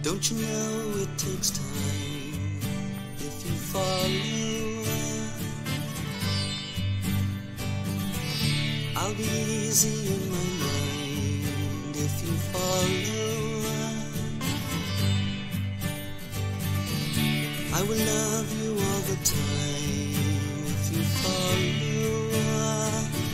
Don't you know it takes time if you follow? I'll be easy in my mind if you follow. I will love you all the time if you follow.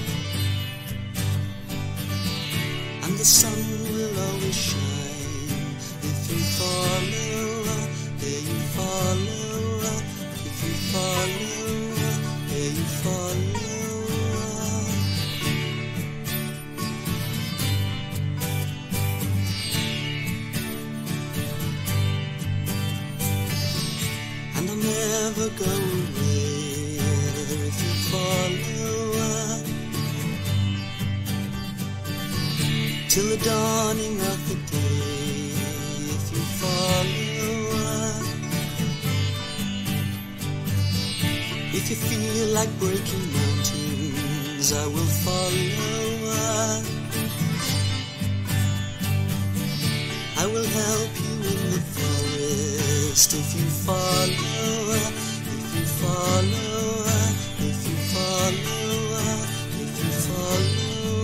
And the sun will always shine if you follow. There you follow. If you follow, there you follow. And I'll never go away if you follow. Till the dawning of the day, if you follow. If you feel like breaking mountains, I will follow. I will help you in the forest if you follow. If you follow, if you follow, if you follow.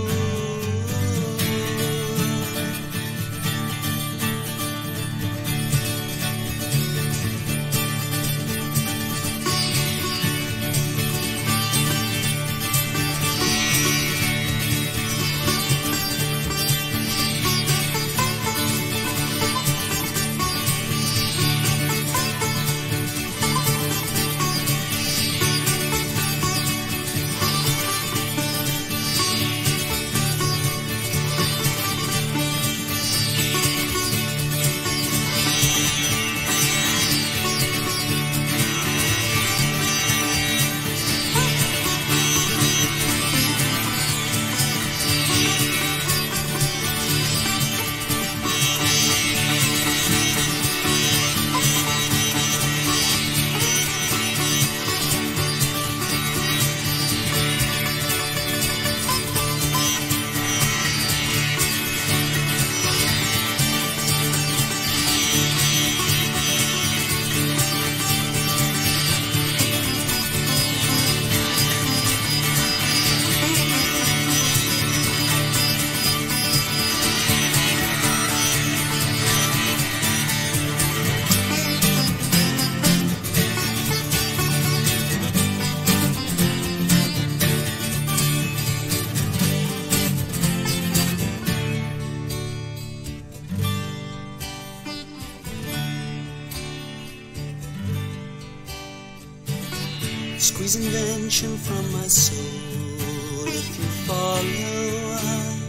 Squeeze invention from my soul if you follow.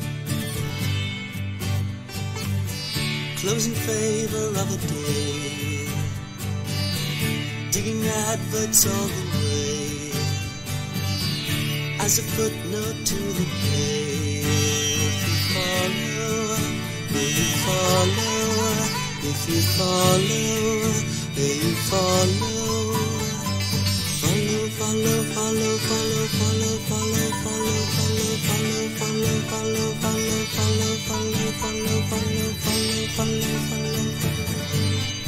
Close in favor of a day, digging adverts all the way, as a footnote to the play. If you follow, will you follow? If you follow, will you follow? Follow, follow, follow, follow, follow, follow, follow, follow, follow, follow, follow, follow, follow, follow, follow, follow, follow, follow, follow.